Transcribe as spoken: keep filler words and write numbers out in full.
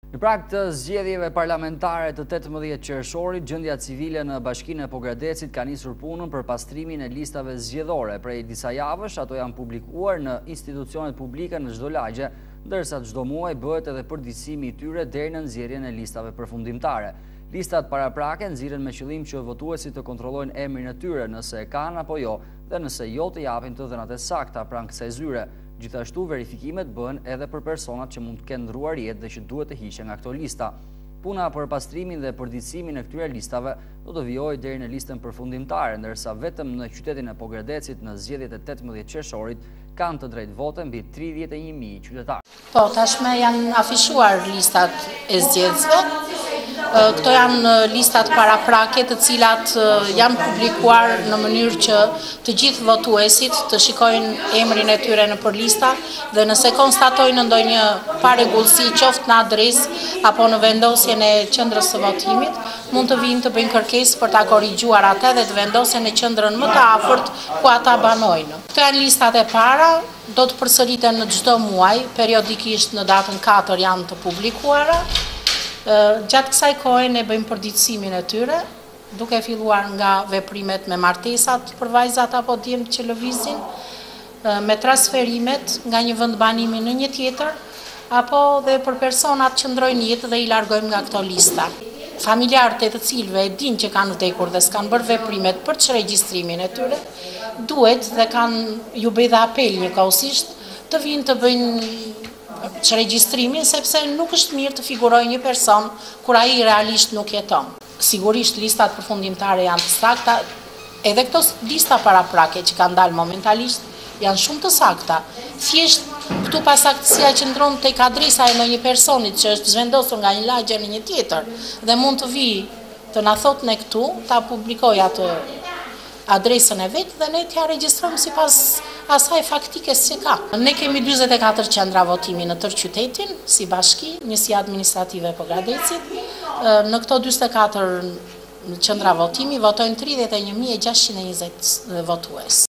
Në prag të zgjedhjeve parlamentare të tetëmbëdhjetë qershorit, gjendja civile në Bashkinë e Pogradecit ka nisur punën për pastrimin e listave zgjedhore. Prej disa javësh, ato janë publikuar në institucionet publike në çdo lagje, ndërsa çdo muaj bëhet edhe përditësimi i tyre deri në nxjerrjen e listave përfundimtare. Listat paraprake nxirren me qëllim që votuesit të kontrollojnë emrin e tyre, nëse e kanë apo jo, dhe nëse jo të japin të dhënat e sakta pranë kësaj zyre. Gjithashtu, verifikimet bëhen edhe për personat që mund të kenë ndruar jetë dhe që duhet të hiqen nga këto lista. Puna për pastrimin dhe përditësimin e këtyre listave do të vijojë deri në listën përfundimtare, ndërsa vetëm në qytetin e Pogradecit në zgjedhjet e tetëmbëdhjetë qershorit kanë të drejtë vote mbi tridhjetë e një mijë qytetarë. Po, tashme janë afishuar listat e zgjedhësve. Këto janë listat paraprake të cilat janë publikuar në mënyrë që të gjithë votuesit të shikojnë emrin e tyre në për lista dhe nëse konstatojnë ndonjë parregullsi qoftë në adresë apo në vendosjen e qendrës së votimit, mund të vinë të bëjnë kërkesë për ta korrigjuar atë dhe të vendosen në qendrën më të afërt ku ata banojnë. Këto janë listat e para, do të përsëriten në çdo muaj, periodikisht në datën katër janë të publikuara. Gjatë kësaj kohe ne bëjmë përditësimin e tyre, duke filluar nga veprimet me martesat për vajzat apo djemtë që lëvizin, me transferimet nga një vend banimi në një tjetër, apo dhe për personat që ndrojnë jetë dhe i largojmë nga këto lista. Familjarët e të cilëve e din që kanë vdekur dhe s'kanë bërë veprimet për çregjistrimin e tyre, duhet dhe kanë ju bëj dhe apel njëkohësisht të vinë të bëjnë çregjistrimin, sepse nuk është mirë të figurojë një person kur ai realisht nuk jeton. Sigurisht listat përfundimtare janë të sakta, edhe këto lista paraprake që kanë dalë momentalisht janë shumë të sakta. Thjesht këtu pasaktësia qëndron tek adresa e ndonjë personit që është zhvendosur nga një lagje në një tjetër dhe mund të vi të na thotë ne këtu, ta publikoj atë adresën e vetë dhe ne t'ja regjistrojmë sipas asaj faktike që ka. Ne kemi njëzet e katër qendra votimi në tërë qytetin, si bashki, njësia administrative e Pogradecit. Në këto njëzet e katër qendra votimi votojnë tridhjetë e një mijë e gjashtëqind e njëzet votues.